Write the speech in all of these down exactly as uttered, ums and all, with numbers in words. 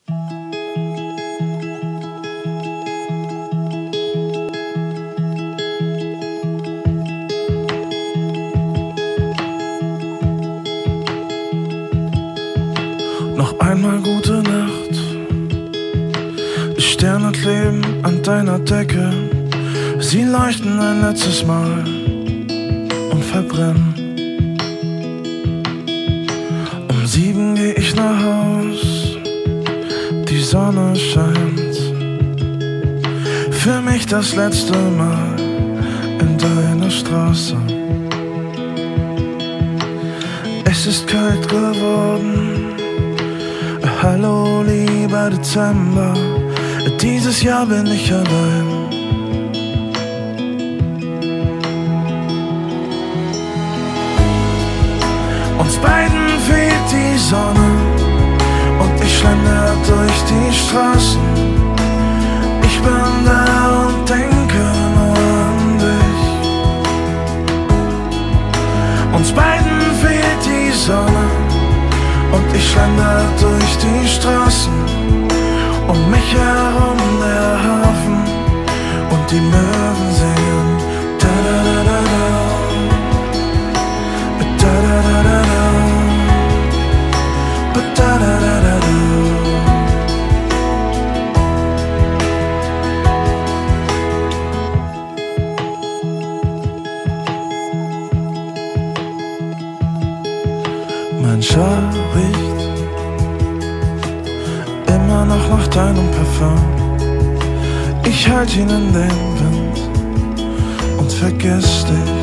Noch einmal gute Nacht. Die Sterne kleben an deiner Decke. Sie leuchten ein letztes Mal und verbrennen. Um sieben geh ich nach Haus. Die Sonne scheint. Für mich das letzte Mal in deiner Straße. Es ist kalt geworden. Hallo lieber Dezember, dieses Jahr bin ich allein. Uns beiden fehlt die Sonne und ich schlender durch die Straßen. Ich bin da und denke nur an dich. Uns beiden fehlt die Sonne und ich schlender durch die Straßen. Um mich herum der Hafen und die Möwen singen. Da da da da da, da da da da da, da da da da da. Mein Schal riecht immer noch nach deinem Parfum. Ich halte ihn in den Wind und vergess dich.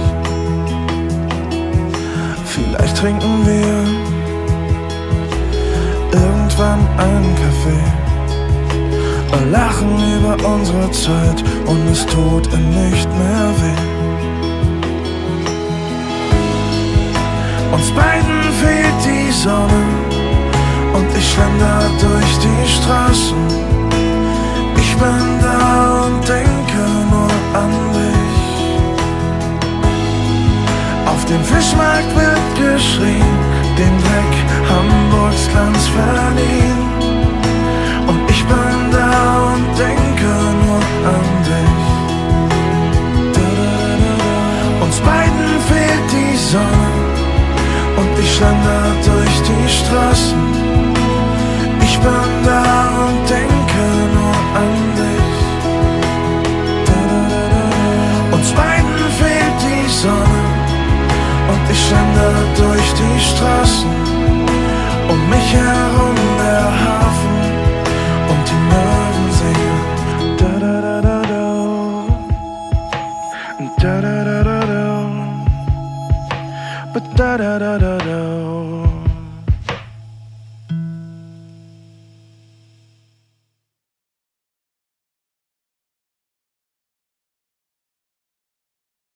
Vielleicht trinken wir irgendwann einen Kaffee, lachen über unsere Zeit und es tut ihm nicht mehr weh. Uns beiden fehlt die Sonne und ich schlender durch die Straßen. Ich bin da und denke nur an dich. Auf dem Fischmarkt wird geschrien, dem Dreck Hamburgs Glanz verliehen. Und ich bin da und denke nur an dich. Uns beiden fehlt die Sonne und ich schlender durch die Straßen. Ich bin da und denke nur an dich. Uns beiden fehlt die Sonne und ich schlender durch die Straßen. Um mich herum der Hafen und die Möwen singen. Da da da da da, da da da da da. But da da da da da.